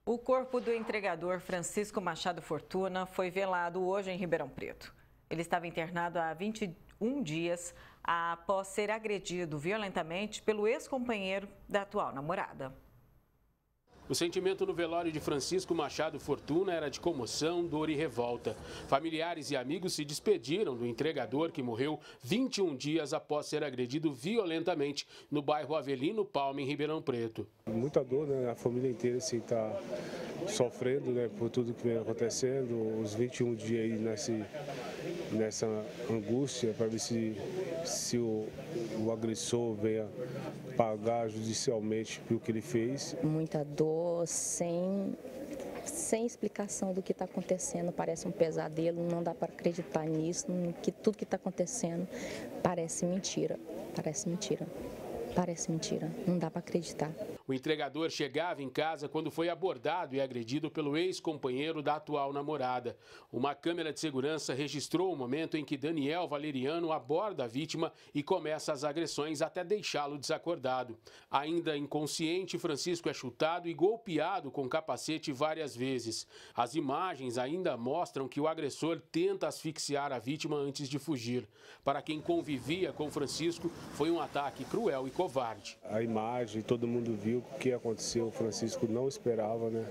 O corpo do entregador Francisco Machado Fortuna foi velado hoje em Ribeirão Preto. Ele estava internado há 21 dias após ser agredido violentamente pelo ex-companheiro da atual namorada. O sentimento no velório de Francisco Machado Fortuna era de comoção, dor e revolta. Familiares e amigos se despediram do entregador que morreu 21 dias após ser agredido violentamente no bairro Avelino Palma, em Ribeirão Preto. Muita dor, né? A família inteira está sofrendo, né, por tudo que vem acontecendo, os 21 dias aí nessa angústia para ver se o agressor venha pagar judicialmente pelo que ele fez. Muita dor, sem explicação do que está acontecendo, parece um pesadelo, não dá para acreditar nisso, que tudo que está acontecendo parece mentira, parece mentira. Parece mentira, não dá para acreditar. O entregador chegava em casa quando foi abordado e agredido pelo ex-companheiro da atual namorada. Uma câmera de segurança registrou o momento em que Daniel Valeriano aborda a vítima e começa as agressões até deixá-lo desacordado. Ainda inconsciente, Francisco é chutado e golpeado com capacete várias vezes. As imagens ainda mostram que o agressor tenta asfixiar a vítima antes de fugir. Para quem convivia com Francisco, foi um ataque cruel e covarde. A imagem, todo mundo viu o que aconteceu, o Francisco não esperava, né?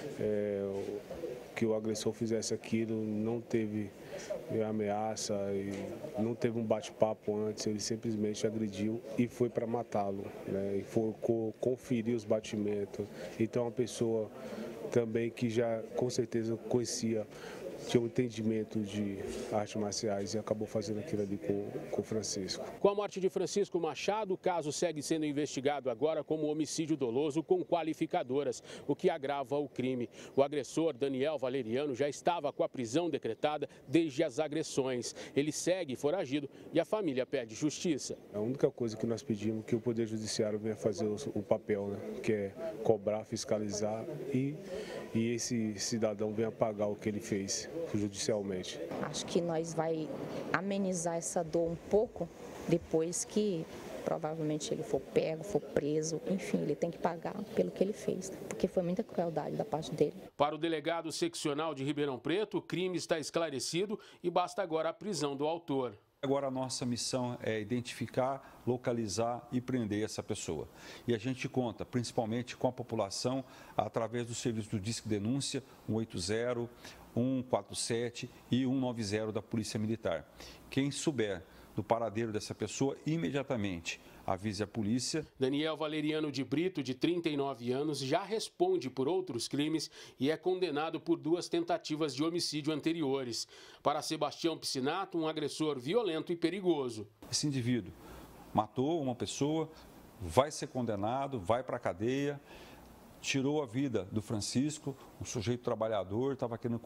Que o agressor fizesse aquilo, não teve ameaça, e não teve um bate-papo antes, ele simplesmente agrediu e foi para matá-lo, né? E foi conferir os batimentos. Então, uma pessoa também que já com certeza conhecia, tinha um entendimento de artes marciais e acabou fazendo aquilo ali com o Francisco. Com a morte de Francisco Machado, o caso segue sendo investigado agora como homicídio doloso com qualificadoras, o que agrava o crime. O agressor, Daniel Valeriano, já estava com a prisão decretada desde as agressões. Ele segue foragido e a família pede justiça. A única coisa que nós pedimos é que o Poder Judiciário venha fazer o papel, né? Que é cobrar, fiscalizar e esse cidadão venha pagar o que ele fez judicialmente. Acho que nós vai amenizar essa dor um pouco depois que provavelmente ele for pego, for preso, enfim, ele tem que pagar pelo que ele fez, porque foi muita crueldade da parte dele. Para o delegado seccional de Ribeirão Preto, o crime está esclarecido e basta agora a prisão do autor. Agora a nossa missão é identificar, localizar e prender essa pessoa. E a gente conta principalmente com a população através do serviço do Disque Denúncia 180, 147 e 190 da Polícia Militar. Quem souber do paradeiro dessa pessoa, imediatamente avise a polícia. Daniel Valeriano de Brito, de 39 anos, já responde por outros crimes e é condenado por 2 tentativas de homicídio anteriores. Para Sebastião Piscinato, um agressor violento e perigoso. Esse indivíduo matou uma pessoa, vai ser condenado, vai para a cadeia, tirou a vida do Francisco, um sujeito trabalhador, estava querendo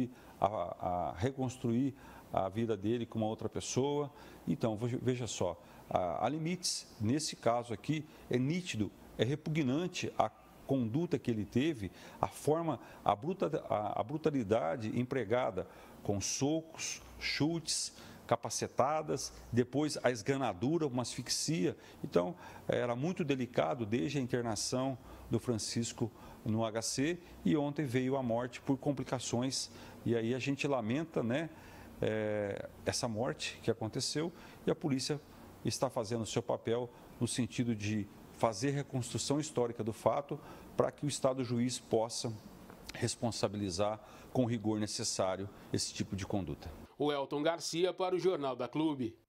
reconstruir a vida dele com uma outra pessoa. Então, veja só, há limites. Nesse caso aqui, é nítido, é repugnante a conduta que ele teve, a forma, a brutalidade empregada com socos, chutes, capacetadas, depois a esganadura, uma asfixia. Então, era muito delicado desde a internação do Francisco no HC e ontem veio a morte por complicações. E aí a gente lamenta, né, essa morte que aconteceu e a polícia está fazendo o seu papel no sentido de fazer reconstrução histórica do fato para que o Estado juiz possa responsabilizar com o rigor necessário esse tipo de conduta. O Elton Garcia para o Jornal da Clube.